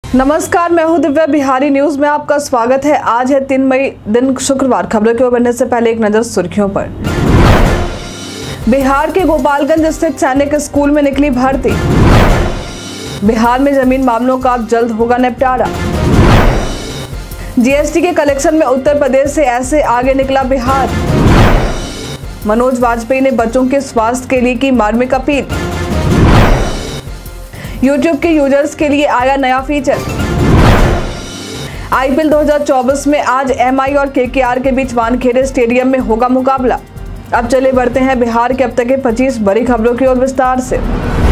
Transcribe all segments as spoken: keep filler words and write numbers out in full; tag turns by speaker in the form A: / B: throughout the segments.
A: नमस्कार, मैं हूं दिव्या। बिहारी न्यूज में आपका स्वागत है। आज है तीन मई दिन शुक्रवार। खबरों की ओर बढ़ने से पहले एक नजर सुर्खियों पर। बिहार के गोपालगंज स्थित सैनिक स्कूल में निकली भर्ती। बिहार में जमीन मामलों का अब जल्द होगा निपटारा। जीएसटी के कलेक्शन में उत्तर प्रदेश से ऐसे आगे निकला बिहार। मनोज वाजपेयी ने बच्चों के स्वास्थ्य के लिए की मार्मिक अपील। यूट्यूब के यूजर्स के लिए आया नया फीचर। आईपीएल दो हज़ार चौबीस में आज एमआई और केकेआर के बीच वानखेड़े स्टेडियम में होगा मुकाबला। अब चले बढ़ते हैं बिहार के अब तक के पच्चीस बड़ी खबरों की ओर विस्तार से।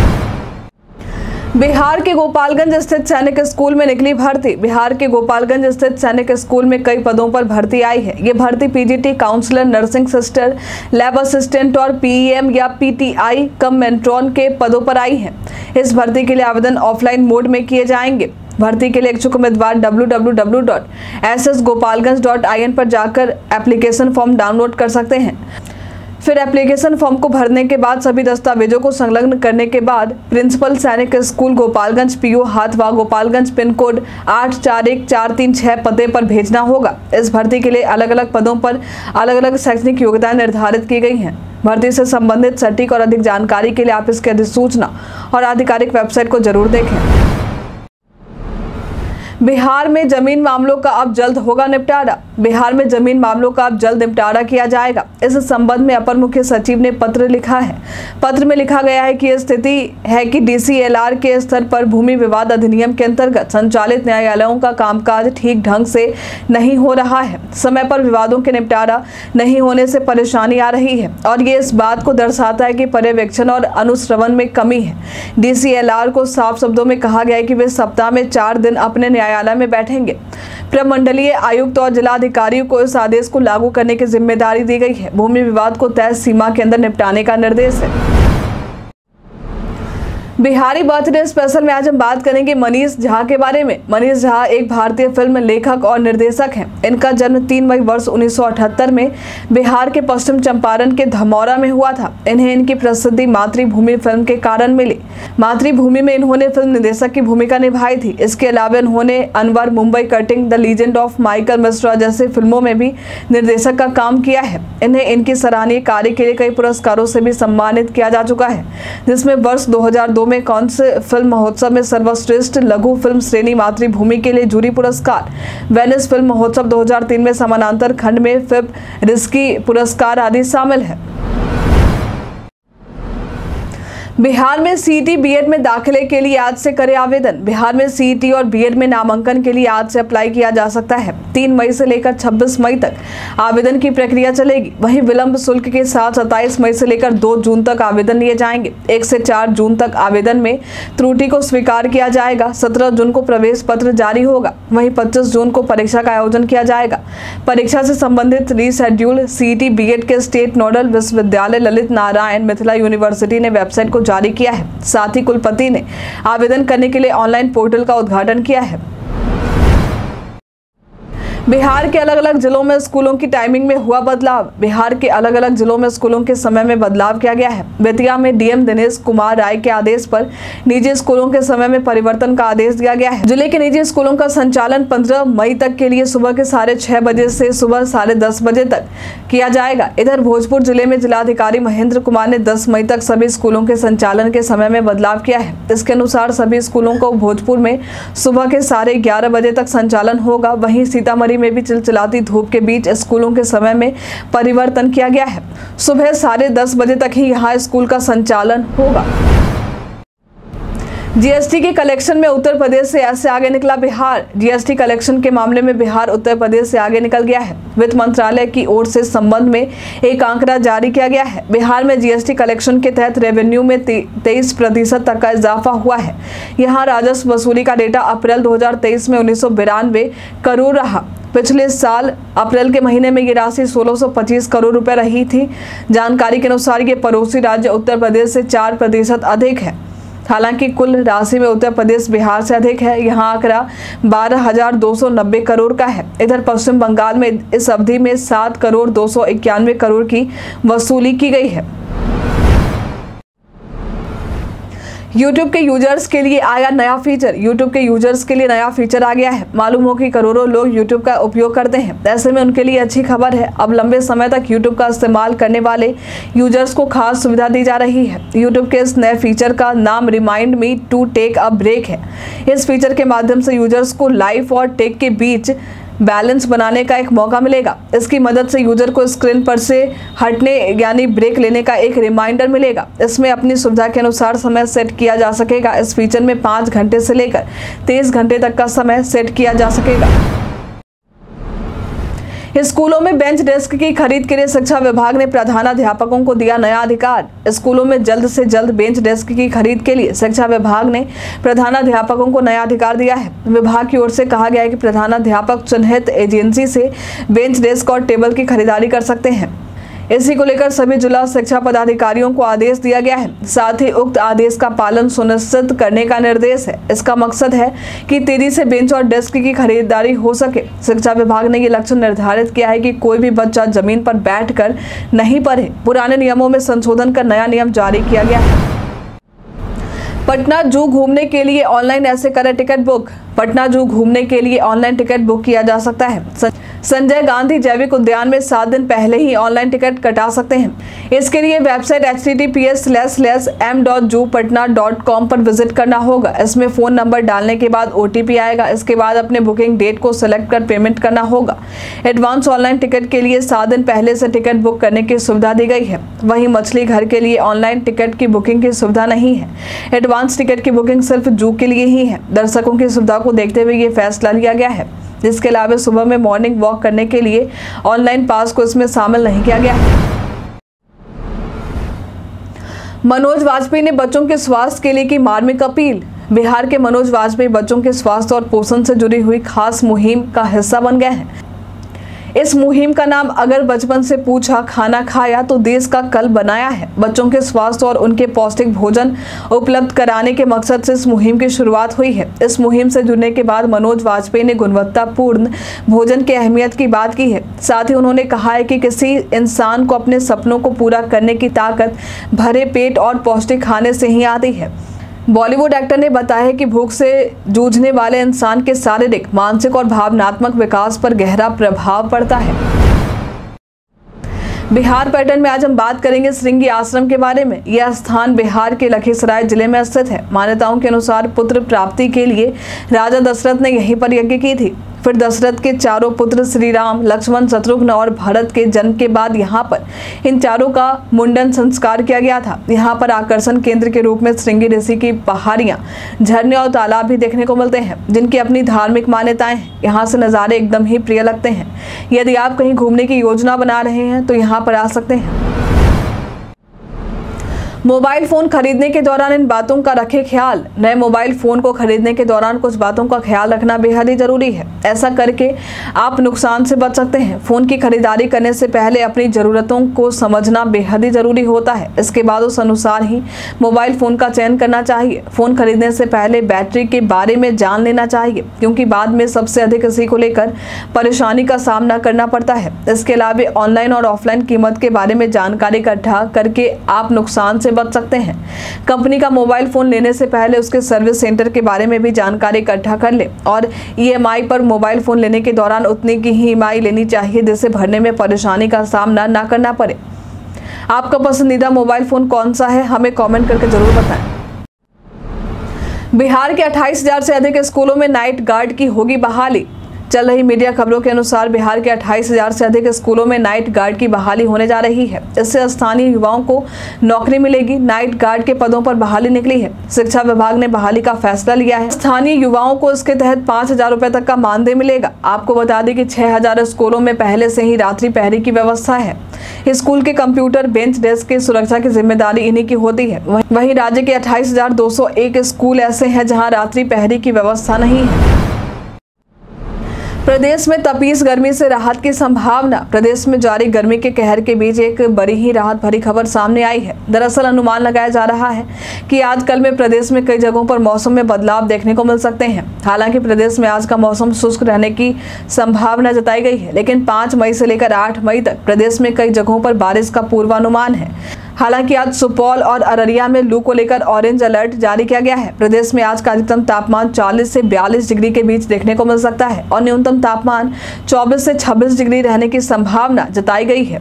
A: बिहार के गोपालगंज स्थित सैनिक स्कूल में निकली भर्ती। बिहार के गोपालगंज स्थित सैनिक स्कूल में कई पदों पर भर्ती आई है। ये भर्ती PGT, counsellor, nursing sister, lab assistant और पीईएम या पीटीआई कम मेट्रॉन के पदों पर आई है। इस भर्ती के लिए आवेदन ऑफलाइन मोड में किए जाएंगे। भर्ती के लिए इच्छुक उम्मीदवार W W W dot S S Gopalganj dot I N पर जाकर एप्लीकेशन फॉर्म डाउनलोड कर सकते हैं। फिर एप्लीकेशन फॉर्म को भरने के बाद सभी दस्तावेजों को संलग्न करने के बाद प्रिंसिपल सैनिक स्कूल गोपालगंज पीओ हाथवा गोपालगंज पिन कोड आठ चार एक चार तीन छह पते पर भेजना होगा। इस भर्ती के लिए अलग अलग पदों पर अलग अलग शैक्षणिक योग्यताएं निर्धारित की गई हैं। भर्ती से संबंधित सटीक और अधिक जानकारी के लिए आप इसकी अधिसूचना और आधिकारिक वेबसाइट को जरूर देखें। बिहार में जमीन मामलों का अब जल्द होगा निपटारा। बिहार में जमीन मामलों का अब जल्द निपटारा किया जाएगा। इस संबंध में अपर मुख्य सचिव ने पत्र लिखा है। पत्र में लिखा गया है कि स्थिति है कि डीसीएलआर के स्तर पर भूमि विवाद अधिनियम के अंतर्गत संचालित न्यायालयों का कामकाज ठीक ढंग से नहीं हो रहा है। समय पर विवादों के निपटारा नहीं होने से परेशानी आ रही है और ये इस बात को दर्शाता है कि पर्यवेक्षण और अनुश्रवण में कमी है। डीसीएलआर को साफ शब्दों में कहा गया है कि वे सप्ताह में चार दिन अपने न्यायालय में बैठेंगे। प्रमंडलीय आयुक्त और जिलाधिकारियों को इस आदेश को लागू करने की जिम्मेदारी दी गई है। भूमि विवाद को तय सीमा के अंदर निपटाने का निर्देश है। बिहारी बर्थडे स्पेशल में आज हम बात करेंगे मनीष झा के बारे में। मनीष झा एक भारतीय फिल्म लेखक और निर्देशक हैं। इनका जन्म तीन मई वर्ष उन्नीस सौ अठहत्तर में बिहार के पश्चिम चंपारण के धमौरा में हुआ था। इन्हें इनकी प्रसिद्धि मातृभूमि फिल्म के कारण मिली। मातृभूमि में इन्होंने फिल्म निर्देशक की भूमिका निभाई थी। इसके अलावा इन्होंने Anwar, Mumbai cutting, the legend of Michael Mishra जैसे फिल्मों में भी निर्देशक का काम किया है। इन्हें इनकी सराहनीय कार्य के लिए कई पुरस्कारों से भी सम्मानित किया जा चुका है, जिसमें वर्ष दो हजार दो में कांस्य फिल्म महोत्सव में सर्वश्रेष्ठ लघु फिल्म श्रेणी मातृभूमि के लिए जूरी पुरस्कार, वेनिस फिल्म महोत्सव दो हजार तीन में समानांतर खंड में फिल्म रिस्की पुरस्कार आदि शामिल है। बिहार में सीईटी बीएड में दाखिले के लिए आज से करें आवेदन। बिहार में सीईटी और बीएड में नामांकन के लिए आज से अप्लाई किया जा सकता है। तीन मई से लेकर छब्बीस मई तक आवेदन की प्रक्रिया चलेगी। वहीं विलंब शुल्क के साथ सत्ताईस मई से लेकर दो जून तक आवेदन लिए जाएंगे। एक से चार जून तक आवेदन में त्रुटि को स्वीकार किया जाएगा। सत्रह जून को प्रवेश पत्र जारी होगा। वहीं पच्चीस जून को परीक्षा का आयोजन किया जाएगा। परीक्षा से संबंधित रीशेड्यूल सीईटी बीएड के स्टेट नोडल विश्वविद्यालय ललित नारायण मिथिला यूनिवर्सिटी ने वेबसाइट को जारी किया है। साथ ही कुलपति ने आवेदन करने के लिए ऑनलाइन पोर्टल का उद्घाटन किया है। बिहार के अलग अलग जिलों में स्कूलों की टाइमिंग में हुआ बदलाव। बिहार के अलग अलग जिलों में स्कूलों के समय में बदलाव किया गया है। बेतिया में डीएम दिनेश कुमार राय के आदेश पर निजी स्कूलों के समय में परिवर्तन का आदेश दिया गया है। जिले के निजी स्कूलों का संचालन पंद्रह मई तक के लिए सुबह के साढ़े छह बजे से सुबह साढ़े दस बजे तक किया जाएगा। इधर भोजपुर जिले में जिलाधिकारी महेंद्र कुमार ने दस मई तक सभी स्कूलों के संचालन के समय में बदलाव किया है। इसके अनुसार सभी स्कूलों को भोजपुर में सुबह के साढ़े ग्यारह बजे तक संचालन होगा। वहीं सीतामढ़ी में भी चिलचिलाती धूप के बीच स्कूलों के समय में परिवर्तन किया गया है। सुबह साढ़े दस बजे तक ही यहाँ स्कूल का संचालन होगा। जीएसटी के कलेक्शन में उत्तर प्रदेश से ऐसे आगे निकला बिहार। जीएसटी कलेक्शन के मामले में बिहार उत्तर प्रदेश से आगे निकल गया है। वित्त मंत्रालय की ओर से संबंध में एक आंकड़ा जारी किया गया है। बिहार में जीएसटी कलेक्शन के तहत रेवेन्यू में तेईस प्रतिशत तक का इजाफा हुआ है। यहाँ राजस्व वसूली का डेटा अप्रैल दो हजार तेईस में उन्नीस सौ बिरानवे करोड़ रहा। पिछले साल अप्रैल के महीने में ये राशि सोलह सौ पच्चीस करोड़ रुपए रही थी। जानकारी के अनुसार ये पड़ोसी राज्य उत्तर प्रदेश से चार प्रतिशत अधिक है। हालांकि कुल राशि में उत्तर प्रदेश बिहार से अधिक है। यहाँ आंकड़ा बारह हजार दो सौ नब्बे करोड़ का है। इधर पश्चिम बंगाल में इस अवधि में सात करोड़ दो सौ इक्यानवे करोड़ की वसूली की गई है। YouTube के यूजर्स के लिए आया नया फीचर। YouTube के यूजर्स के लिए नया फीचर आ गया है। मालूम हो कि करोड़ों लोग YouTube का उपयोग करते हैं, ऐसे में उनके लिए अच्छी खबर है। अब लंबे समय तक YouTube का इस्तेमाल करने वाले यूजर्स को खास सुविधा दी जा रही है। YouTube के इस नए फीचर का नाम remind me to take a break है। इस फीचर के माध्यम से यूजर्स को लाइफ और टेक के बीच बैलेंस बनाने का एक मौका मिलेगा। इसकी मदद से यूजर को स्क्रीन पर से हटने यानी ब्रेक लेने का एक रिमाइंडर मिलेगा। इसमें अपनी सुविधा के अनुसार समय सेट किया जा सकेगा। इस फीचर में पाँच घंटे से लेकर तेईस घंटे तक का समय सेट किया जा सकेगा। स्कूलों में बेंच डेस्क की खरीद के लिए शिक्षा विभाग ने प्रधानाध्यापकों को दिया नया अधिकार। स्कूलों में जल्द से जल्द बेंच डेस्क की खरीद के लिए शिक्षा विभाग ने प्रधानाध्यापकों को नया अधिकार दिया है। विभाग की ओर से कहा गया है कि प्रधानाध्यापक चिन्हित एजेंसी से बेंच डेस्क और टेबल की खरीदारी कर सकते हैं। इसी को लेकर सभी जिला शिक्षा पदाधिकारियों को आदेश दिया गया है। साथ ही उक्त आदेश का पालन सुनिश्चित करने का निर्देश है। इसका मकसद है कि तेजी से बेंच और डेस्क की खरीदारी हो सके। शिक्षा विभाग ने ये लक्ष्य निर्धारित किया है कि कोई भी बच्चा जमीन पर बैठकर नहीं पढ़े। पुराने नियमों में संशोधन कर नया नियम जारी किया गया है। पटना जू घूमने के लिए ऑनलाइन ऐसे करें टिकट बुक। पटना जू घूमने के लिए ऑनलाइन टिकट बुक किया जा सकता है। संजय गांधी जैविक उद्यान में सात दिन पहले ही ऑनलाइन टिकट कटा सकते हैं। इसके लिए website H T T P S slash slash M dot zoo Patna dot com पर विजिट करना होगा। इसमें फ़ोन नंबर डालने के बाद ओ टी पी आएगा। इसके बाद अपने बुकिंग डेट को सिलेक्ट कर पेमेंट करना होगा। एडवांस ऑनलाइन टिकट के लिए सात दिन पहले से टिकट बुक करने की सुविधा दी गई है। वहीं मछली घर के लिए ऑनलाइन टिकट की बुकिंग की सुविधा नहीं है। एडवांस टिकट की बुकिंग सिर्फ जू के लिए ही है। दर्शकों की सुविधा को देखते हुए ये फैसला लिया गया है। जिसके अलावा सुबह में मॉर्निंग वॉक करने के लिए ऑनलाइन पास को इसमें शामिल नहीं किया गया है। मनोज वाजपेयी ने बच्चों के स्वास्थ्य के लिए की मार्मिक अपील। बिहार के मनोज वाजपेयी बच्चों के स्वास्थ्य और पोषण से जुड़ी हुई खास मुहिम का हिस्सा बन गए हैं। इस मुहिम का नाम अगर बचपन से पूछा खाना खाया तो देश का कल बनाया है। बच्चों के स्वास्थ्य और उनके पौष्टिक भोजन उपलब्ध कराने के मकसद से इस मुहिम की शुरुआत हुई है। इस मुहिम से जुड़ने के बाद मनोज वाजपेयी ने गुणवत्तापूर्ण भोजन की अहमियत की बात की है। साथ ही उन्होंने कहा है कि किसी इंसान को अपने सपनों को पूरा करने की ताकत भरे पेट और पौष्टिक खाने से ही आती है। बॉलीवुड एक्टर ने बताया कि भूख से जूझने वाले इंसान के शारीरिक, मानसिक और भावनात्मक विकास पर गहरा प्रभाव पड़ता है। बिहार पर्यटन में आज हम बात करेंगे श्रृंगी आश्रम के बारे में। यह स्थान बिहार के लखीसराय जिले में स्थित है। मान्यताओं के अनुसार पुत्र प्राप्ति के लिए राजा दशरथ ने यहीं पर यज्ञ की थी। फिर दशरथ के चारों पुत्र श्री राम, लक्ष्मण, शत्रुघ्न और भरत के जन्म के बाद यहाँ पर इन चारों का मुंडन संस्कार किया गया था। यहाँ पर आकर्षण केंद्र के रूप में श्रृंगी ऋषि की पहाड़ियाँ, झरने और तालाब भी देखने को मिलते हैं, जिनकी अपनी धार्मिक मान्यताएं हैं। यहाँ से नज़ारे एकदम ही प्रिय लगते हैं। यदि आप कहीं घूमने की योजना बना रहे हैं तो यहाँ पर आ सकते हैं। मोबाइल फोन खरीदने के दौरान इन बातों का रखें ख्याल। नए मोबाइल फोन को खरीदने के दौरान कुछ बातों का ख्याल रखना बेहद ही जरूरी है। ऐसा करके आप नुकसान से बच सकते हैं। फोन की खरीदारी करने से पहले अपनी जरूरतों को समझना बेहद ही जरूरी होता है। इसके बाद उस अनुसार ही मोबाइल फोन का चयन करना चाहिए। फोन खरीदने से पहले बैटरी के बारे में जान लेना चाहिए, क्योंकि बाद में सबसे अधिक इसी को लेकर परेशानी का सामना करना पड़ता है। इसके अलावा ऑनलाइन और ऑफलाइन कीमत के बारे में जानकारी इकट्ठा करके आप नुकसान से बच सकते हैं। कंपनी का मोबाइल फोन लेने से पहले उसके सर्विस सेंटर के बारे में भी जानकारी इकट्ठा कर ले और ई एम आई पर मोबाइल फोन लेने के दौरान उतनी की ही ई एम आई लेनी चाहिए जिससे भरने में परेशानी का सामना ना करना पड़े। आपका पसंदीदा मोबाइल फोन कौन सा है, हमें कमेंट करके जरूर बताएं। बिहार के अट्ठाईस हजार से अधिक स्कूलों में नाइट गार्ड की होगी बहाली। चल रही मीडिया खबरों के अनुसार बिहार के अट्ठाईस हजार से अधिक स्कूलों में नाइट गार्ड की बहाली होने जा रही है। इससे स्थानीय युवाओं को नौकरी मिलेगी। नाइट गार्ड के पदों पर बहाली निकली है। शिक्षा विभाग ने बहाली का फैसला लिया है। स्थानीय युवाओं को इसके तहत पाँच हजार रुपए तक का मानदेय मिलेगा। आपको बता दें कि छह हजार स्कूलों में पहले से ही रात्रि पहरे की व्यवस्था है। स्कूल के कंप्यूटर, बेंच डेस्क की सुरक्षा की जिम्मेदारी इन्हीं की होती है। वहीं राज्य के अट्ठाईस हजार दो सौ एक स्कूल ऐसे हैं जहाँ रात्रि पहरे की व्यवस्था नहीं है। प्रदेश में तपीस गर्मी से राहत की संभावना। प्रदेश में जारी गर्मी के कहर के बीच एक बड़ी ही राहत भरी खबर सामने आई है। दरअसल अनुमान लगाया जा रहा है कि आज कल में प्रदेश में कई जगहों पर मौसम में बदलाव देखने को मिल सकते हैं। हालांकि प्रदेश में आज का मौसम शुष्क रहने की संभावना जताई गई है, लेकिन पाँच मई से लेकर आठ मई तक प्रदेश में कई जगहों पर बारिश का पूर्वानुमान है। हालांकि आज सुपौल और अररिया में लू को लेकर ऑरेंज अलर्ट जारी किया गया है। प्रदेश में आज का अधिकतम तापमान चालीस से बयालीस डिग्री के बीच देखने को मिल सकता है और न्यूनतम तापमान चौबीस से छब्बीस डिग्री रहने की संभावना जताई गई है।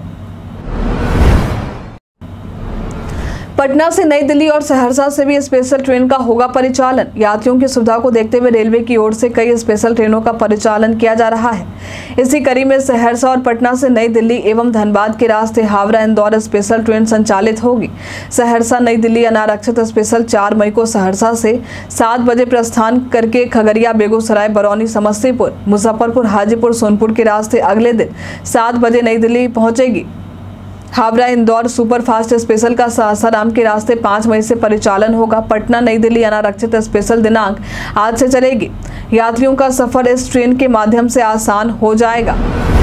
A: पटना से नई दिल्ली और सहरसा से भी स्पेशल ट्रेन का होगा परिचालन। यात्रियों की सुविधा को देखते हुए रेलवे की ओर से कई स्पेशल ट्रेनों का परिचालन किया जा रहा है। इसी कड़ी में सहरसा और पटना से नई दिल्ली एवं धनबाद के रास्ते हावड़ा इंदौर स्पेशल ट्रेन संचालित होगी। सहरसा नई दिल्ली अनारक्षित स्पेशल चार मई को सहरसा से सात बजे प्रस्थान करके खगड़िया, बेगूसराय, बरौनी, समस्तीपुर, मुजफ्फरपुर, हाजीपुर, सोनपुर के रास्ते अगले दिन सात बजे नई दिल्ली पहुंचेगी। हावड़ा इंदौर सुपरफास्ट स्पेशल का सासाराम के रास्ते पाँच मई से परिचालन होगा। पटना नई दिल्ली अनारक्षित स्पेशल दिनांक आज से चलेगी। यात्रियों का सफर इस ट्रेन के माध्यम से आसान हो जाएगा।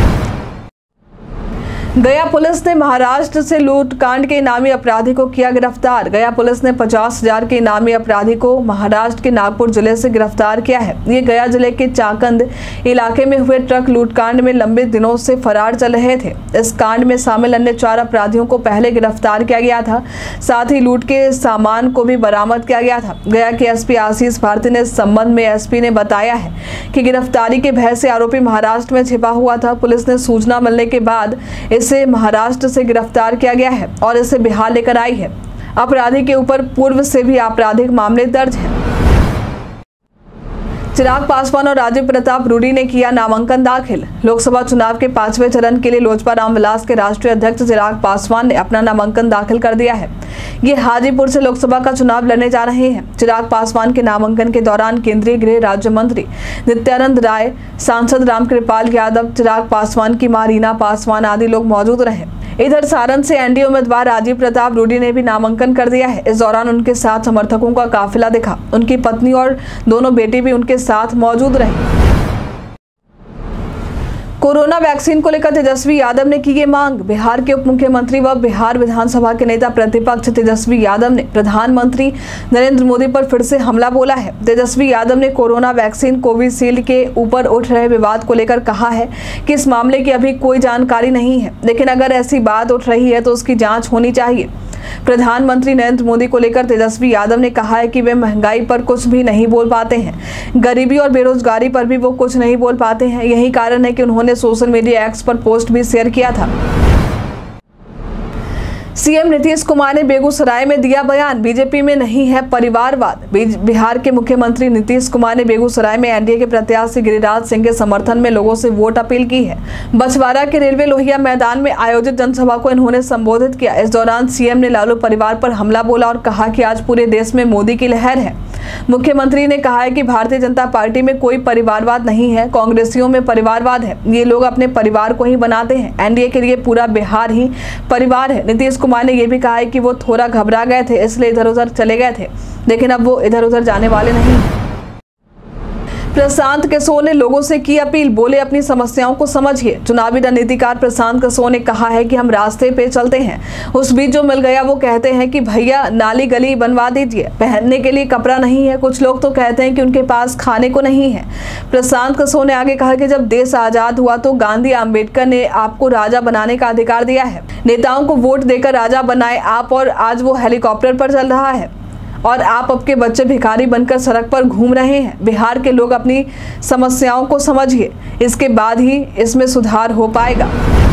A: गया पुलिस ने महाराष्ट्र से लूटकांड के इनामी अपराधी को किया गिरफ्तार। गया पुलिस ने पचास हजार के इनामी अपराधी को महाराष्ट्र के नागपुर जिले से गिरफ्तार किया है। ये गया जिले के चाकंद इलाके में हुए ट्रक लूटकांड में लंबे दिनों से फरार चल रहे थे। इस कांड में शामिल अन्य चार अपराधियों को पहले गिरफ्तार किया गया था। साथ ही लूट के सामान को भी बरामद किया गया था। गया के एसपी आशीष भारती ने इस संबंध में एसपी ने बताया है कि गिरफ्तारी के भय से आरोपी महाराष्ट्र में छिपा हुआ था। पुलिस ने सूचना मिलने के बाद इसे महाराष्ट्र से गिरफ्तार किया गया है और इसे बिहार लेकर आई है। अपराधी के ऊपर पूर्व से भी आपराधिक मामले दर्ज हैं। चिराग पासवान और राजीव प्रताप रूडी ने किया नामांकन दाखिल। लोकसभा चुनाव के पांचवें चरण के लिए लोजपा रामविलास के राष्ट्रीय अध्यक्ष चिराग पासवान ने अपना नामांकन दाखिल कर दिया है। ये हाजीपुर से लोकसभा का चुनाव लड़ने जा रहे हैं। चिराग पासवान के नामांकन के दौरान केंद्रीय गृह राज्य मंत्री नित्यानंद राय, सांसद रामकृपाल यादव, चिराग पासवान की मां रीना पासवान आदि लोग मौजूद रहे। इधर सारण से एनडीए उम्मीदवार राजीव प्रताप रूडी ने भी नामांकन कर दिया है। इस दौरान उनके साथ समर्थकों का काफिला दिखा। उनकी पत्नी और दोनों बेटे भी उनके साथ मौजूद रहे। कोरोना वैक्सीन को लेकर तेजस्वी यादव ने की ये मांग। बिहार के उप मुख्यमंत्री व बिहार विधानसभा के नेता प्रतिपक्ष तेजस्वी यादव ने प्रधानमंत्री नरेंद्र मोदी पर फिर से हमला बोला है। तेजस्वी यादव ने कोरोना वैक्सीन कोविशील्ड के ऊपर उठ रहे विवाद को लेकर कहा है कि इस मामले की अभी कोई जानकारी नहीं है, लेकिन अगर ऐसी बात उठ रही है तो उसकी जाँच होनी चाहिए। प्रधानमंत्री नरेंद्र मोदी को लेकर तेजस्वी यादव ने कहा है कि वे महंगाई पर कुछ भी नहीं बोल पाते हैं, गरीबी और बेरोजगारी पर भी वो कुछ नहीं बोल पाते हैं। यही कारण है कि उन्होंने सोशल मीडिया एक्स पर पोस्ट भी शेयर किया था। सीएम नीतीश कुमार ने बेगूसराय में दिया बयान, बीजेपी में नहीं है परिवारवाद। बिहार के मुख्यमंत्री नीतीश कुमार ने बेगूसराय में एनडीए के प्रत्याशी गिरिराज सिंह के समर्थन में लोगों से वोट अपील की है। बछवाड़ा के रेलवे लोहिया मैदान में आयोजित जनसभा को इन्होंने संबोधित किया। इस दौरान सीएम ने लालू परिवार पर हमला बोला और कहा कि आज पूरे देश में मोदी की लहर है। मुख्यमंत्री ने कहा है कि भारतीय जनता पार्टी में कोई परिवारवाद नहीं है, कांग्रेसियों में परिवारवाद है। ये लोग अपने परिवार को ही बनाते हैं। एनडीए के लिए पूरा बिहार ही परिवार है। नीतीश कुमार ने यह भी कहा है कि वो थोड़ा घबरा गए थे, इसलिए इधर उधर चले गए थे, लेकिन अब वो इधर उधर जाने वाले नहीं हैं। प्रशांत किशोर ने लोगों से की अपील, बोले अपनी समस्याओं को समझिए। चुनावी रणनीतिकार प्रशांत किशोर ने कहा है कि हम रास्ते पे चलते हैं, उस बीच जो मिल गया वो कहते हैं कि भैया नाली गली बनवा दीजिए, पहनने के लिए कपड़ा नहीं है। कुछ लोग तो कहते हैं कि उनके पास खाने को नहीं है। प्रशांत किशोर ने आगे कहा कि जब देश आजाद हुआ तो गांधी आम्बेडकर ने आपको राजा बनाने का अधिकार दिया है, नेताओं को वोट देकर राजा बनाए आप, और आज वो हेलीकॉप्टर पर चल रहा है और आप आपके बच्चे भिखारी बनकर सड़क पर घूम रहे हैं। बिहार के लोग अपनी समस्याओं को समझिए, इसके बाद ही इसमें सुधार हो पाएगा।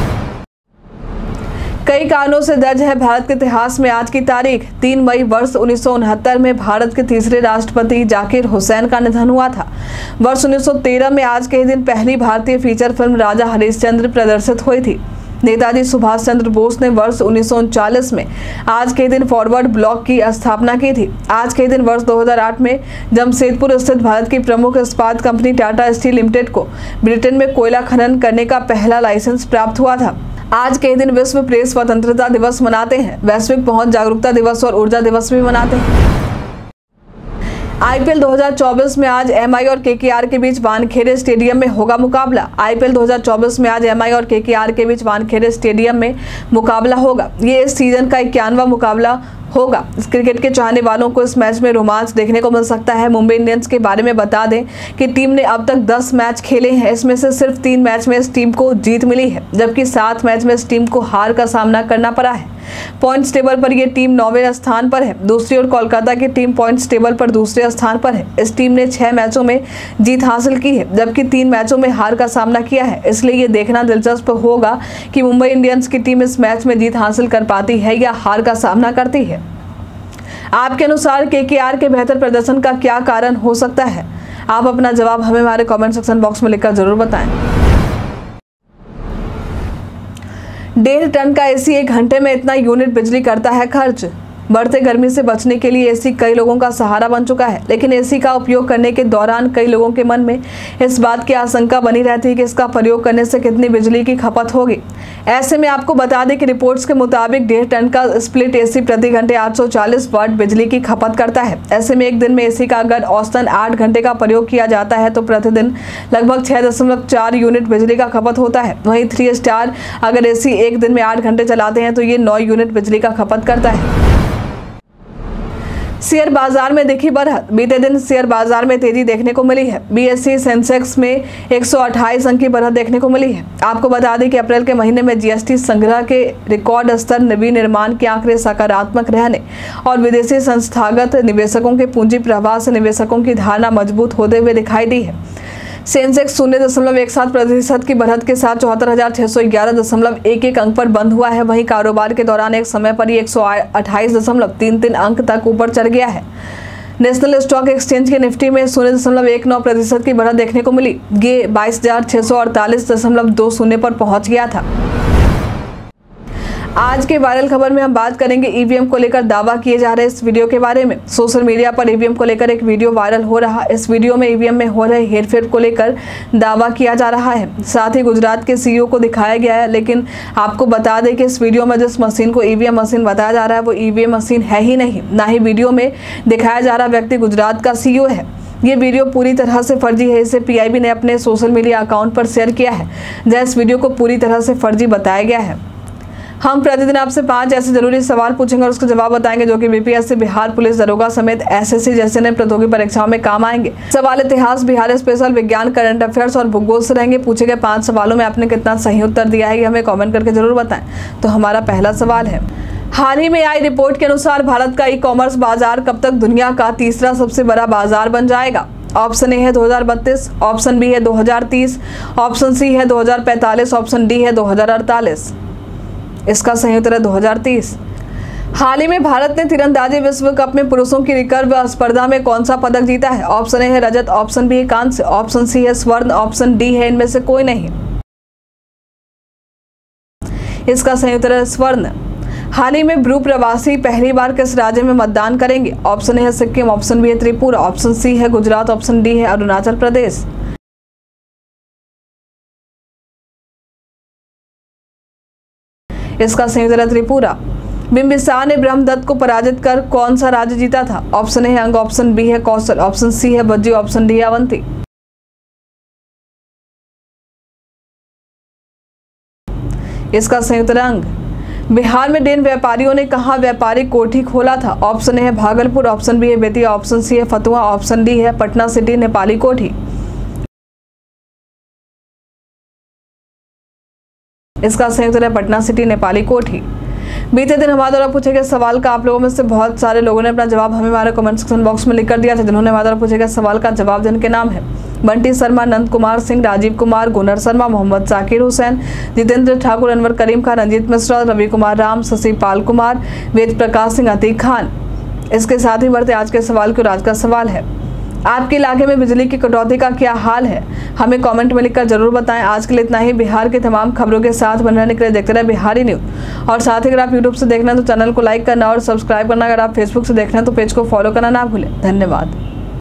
A: कई कारणों से दर्ज है भारत के इतिहास में आज की तारीख। तीन मई वर्ष उन्नीस सौ उनहत्तर में भारत के तीसरे राष्ट्रपति जाकिर हुसैन का निधन हुआ था। वर्ष उन्नीस सौ तेरह में आज के ही दिन पहली भारतीय फीचर फिल्म राजा हरिश्चंद्र प्रदर्शित हुई थी। नेताजी सुभाष चंद्र बोस ने वर्ष उन्नीस सौ उनचालीस में आज के दिन फॉरवर्ड ब्लॉक की स्थापना की थी। आज के दिन वर्ष दो हज़ार आठ में जमशेदपुर स्थित भारत की प्रमुख इस्पात कंपनी टाटा स्टील लिमिटेड को ब्रिटेन में कोयला खनन करने का पहला लाइसेंस प्राप्त हुआ था। आज के दिन विश्व प्रेस स्वतंत्रता दिवस मनाते हैं, वैश्विक पहुंच जागरूकता दिवस और ऊर्जा दिवस भी मनाते हैं। आईपीएल दो हज़ार चौबीस में आज एमआई और केकेआर के बीच वानखेड़े स्टेडियम में होगा मुकाबला। आईपीएल दो हज़ार चौबीस में आज एमआई और केकेआर के बीच वानखेड़े स्टेडियम में मुकाबला होगा। ये इस सीजन का इक्यानवां मुकाबला होगा। इस क्रिकेट के चाहने वालों को इस मैच में रोमांच देखने को मिल सकता है। मुंबई इंडियंस के बारे में बता दें कि टीम ने अब तक दस मैच खेले हैं। इसमें से सिर्फ तीन मैच में इस टीम को जीत मिली है, जबकि सात मैच में इस टीम को हार का सामना करना पड़ा है। पॉइंट्स टेबल पर यह टीम नौवें स्थान पर है। दूसरी ओर कोलकाता की टीम पॉइंट्स टेबल पर दूसरे स्थान पर है। इस टीम ने छह मैचों में जीत हासिल की है, जबकि तीन मैचों में हार का सामना किया है। इसलिए ये देखना दिलचस्प होगा कि मुंबई इंडियंस की टीम इस मैच में जीत हासिल कर पाती है या हार का सामना करती है। आपके अनुसार केकेआर के बेहतर प्रदर्शन का क्या कारण हो सकता है? आप अपना जवाब हमें हमारे कमेंट सेक्शन बॉक्स में लिखकर जरूर बताएं। डेढ़ टन का एसी एक घंटे में इतना यूनिट बिजली करता है खर्च। बढ़ते गर्मी से बचने के लिए एसी कई लोगों का सहारा बन चुका है, लेकिन एसी का उपयोग करने के दौरान कई लोगों के मन में इस बात की आशंका बनी रहती है कि इसका प्रयोग करने से कितनी बिजली की खपत होगी। ऐसे में आपको बता दें कि रिपोर्ट्स के मुताबिक डेढ़ टन का स्प्लिट एसी प्रति घंटे आठ सौ चालीस वाट बिजली की खपत करता है। ऐसे में एक दिन में एसी का अगर औसतन आठ घंटे का प्रयोग किया जाता है तो प्रतिदिन लगभग छह दशमलव चार यूनिट बिजली का खपत होता है। वहीं थ्री स्टार अगर एसी एक दिन में आठ घंटे चलाते हैं तो ये नौ यूनिट बिजली का खपत करता है। शेयर बाजार में दिखी बढ़त। बीते दिन शेयर बाजार में तेजी देखने को मिली है। बीएसई सेंसेक्स में एक सौ अट्ठाईस अंक की बढ़त देखने को मिली है। आपको बता दें कि अप्रैल के महीने में जीएसटी संग्रह के रिकॉर्ड स्तर, विनिर्माण के आंकड़े सकारात्मक रहने और विदेशी संस्थागत निवेशकों के पूंजी प्रवाह से निवेशकों की धारणा मजबूत होते हुए दिखाई दी है। सेंसेक्स शून्य दशमलव एक सात प्रतिशत की बढ़त के साथ चौहत्तर हजार छह सौ ग्यारह दशमलव एक एक अंक पर बंद हुआ है। वहीं कारोबार के दौरान एक समय पर ही एक सौ अट्ठाईस दशमलव तीन तीन अंक तक ऊपर चढ़ गया है। नेशनल स्टॉक एक्सचेंज के निफ्टी में शून्य दशमलव एक नौ प्रतिशत की बढ़त देखने को मिली। ये बाईस हजार छह सौ अड़तालीस दशमलव दो शून्य पर पहुंच गया था। आज के वायरल खबर में हम बात करेंगे ईवीएम को लेकर दावा किए जा रहे इस वीडियो के बारे में। सोशल मीडिया पर ईवीएम को लेकर एक वीडियो वायरल हो रहा। इस वीडियो में ईवीएम में हो रहे हेरफेर को लेकर दावा किया जा रहा है। साथ ही गुजरात के सीईओ को दिखाया गया है, लेकिन आपको बता दें कि इस वीडियो में जिस मशीन को ईवीएम मशीन बताया जा रहा है वो ईवीएम मशीन है ही नहीं। ना ही वीडियो में दिखाया जा रहा व्यक्ति गुजरात का सीईओ है। ये वीडियो पूरी तरह से फर्जी है। इसे पीआईबी ने अपने सोशल मीडिया अकाउंट पर शेयर किया है, जहां इस वीडियो को पूरी तरह से फर्जी बताया गया है। हम प्रतिदिन आपसे पांच ऐसे जरूरी सवाल पूछेंगे और उसका जवाब बताएंगे जो कि बीपीएससी, बिहार पुलिस दरोगा समेत एसएससी जैसे नए प्रतियोगी परीक्षाओं में काम आएंगे। सवाल इतिहास, बिहार स्पेशल, विज्ञान, करंट अफेयर्स और भूगोल से रहेंगे। पूछे गए पांच सवालों में आपने कितना सही उत्तर दिया है ये हमें कॉमेंट करके जरूर बताएं। तो हमारा पहला सवाल है, हाल ही में आई रिपोर्ट के अनुसार भारत का ई कॉमर्स बाजार कब तक दुनिया का तीसरा सबसे बड़ा बाजार बन जाएगा? ऑप्शन ए है दो हज़ार बत्तीस, ऑप्शन बी है दो हज़ार तीस, ऑप्शन सी है दो हज़ार पैंतालीस, ऑप्शन डी है दो हज़ार अड़तालीस। इसका सही उत्तर है दो हज़ार तीस। हाल ही में भारत ने तीरंदाजी विश्व कप में पुरुषों की रिकर्व स्पर्धा में कौन सा पदक जीता है? ऑप्शन ए है रजत, ऑप्शन बी है कांस्य, ऑप्शन सी है स्वर्ण, ऑप्शन डी है इनमें से कोई नहीं। इसका सही उत्तर है स्वर्ण। हाल ही में ब्रू प्रवासी पहली बार किस राज्य में मतदान करेंगे? ऑप्शन ए है सिक्किम, ऑप्शन बी है त्रिपुरा, ऑप्शन सी है गुजरात, ऑप्शन डी है अरुणाचल प्रदेश। इसका सही उत्तर है त्रिपुरा। बिंबिसार ने ब्रह्मदत्त को पराजित कर कौन सा राज्य जीता था? ऑप्शन ए है अंग, ऑप्शन बी है कौशल, ऑप्शन सी है बज्जी, ऑप्शन डी है अवंती। इसका सही उत्तर है अंग। बिहार में डेन व्यापारियों ने कहां व्यापारिक कोठी खोला था? ऑप्शन ए है भागलपुर, ऑप्शन बी है बेतिया, ऑप्शन सी है फतुहा, ऑप्शन डी है पटना सिटी नेपाली कोठी। इसका सही उत्तर है पटना सिटी नेपाली कोठी। बीते दिन हमारे द्वारा पूछे गए सवाल का आप लोगों में से बहुत सारे लोगों ने अपना जवाब हमें हमारे कमेंट सेक्शन बॉक्स में लिख कर दिया था। जिन्होंने हमारे द्वारा पूछे गए सवाल का जवाब जिनके नाम है बंटी शर्मा, नंद कुमार सिंह, राजीव कुमार, गुनर शर्मा, मोहम्मद जाकिर हुसैन, जितेंद्र ठाकुर, अनवर करीम खान, रंजीत मिश्रा, रवि कुमार राम, शशि पाल कुमार, वेद प्रकाश सिंह, अतीक खान। इसके साथ ही बढ़ते आज के सवाल की। आज का सवाल है, आपके इलाके में बिजली की कटौती का क्या हाल है? हमें कमेंट में लिखकर जरूर बताएं। आज के लिए इतना ही। बिहार की तमाम खबरों के साथ बने रहने के लिए देखते रहे बिहारी न्यूज। और साथ ही अगर आप यूट्यूब से देखना है तो चैनल को लाइक करना और सब्सक्राइब करना। अगर आप फेसबुक से देखना है तो पेज को फॉलो करना ना भूलें। धन्यवाद।